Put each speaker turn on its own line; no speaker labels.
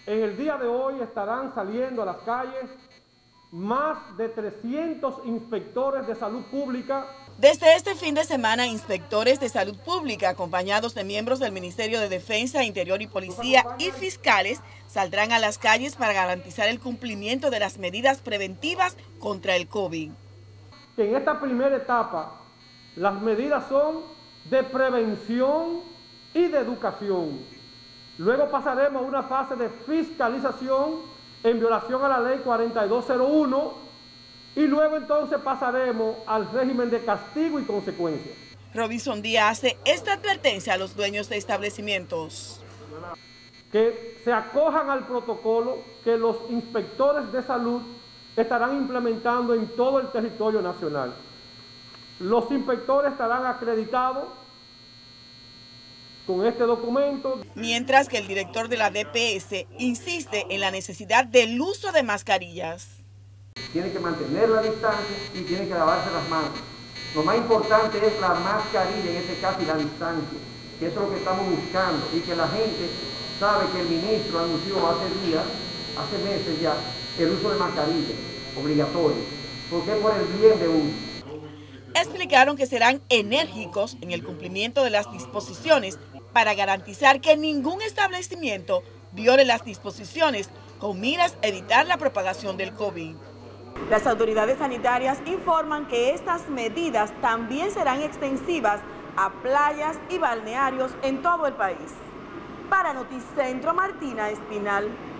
En el día de hoy estarán saliendo a las calles más de 300 inspectores de salud pública.
Desde este fin de semana, inspectores de salud pública, acompañados de miembros del Ministerio de Defensa, Interior y Policía y fiscales, saldrán a las calles para garantizar el cumplimiento de las medidas preventivas contra el COVID.
En esta primera etapa, las medidas son de prevención y de educación. Luego pasaremos a una fase de fiscalización en violación a la ley 4201 y luego entonces pasaremos al régimen de castigo y consecuencias.
Robinson Díaz hace esta advertencia a los dueños de establecimientos.
Que se acojan al protocolo que los inspectores de salud estarán implementando en todo el territorio nacional. Los inspectores estarán acreditados con este documento.
Mientras que el director de la DPS insiste en la necesidad del uso de mascarillas.
Tiene que mantener la distancia y tiene que lavarse las manos. Lo más importante es la mascarilla, en este caso, y la distancia, que eso es lo que estamos buscando, y que la gente sabe que el ministro anunció hace meses ya, el uso de mascarilla obligatorio, porque es por el bien de uno.
Explicaron que serán enérgicos en el cumplimiento de las disposiciones para garantizar que ningún establecimiento viole las disposiciones con miras a evitar la propagación del COVID. Las autoridades sanitarias informan que estas medidas también serán extensivas a playas y balnearios en todo el país. Para Noticentro, Martina Espinal.